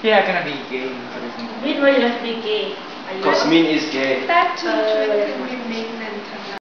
They are gonna be gay. Min, why you have to be gay? Are you Because Min is gay. That too can be made.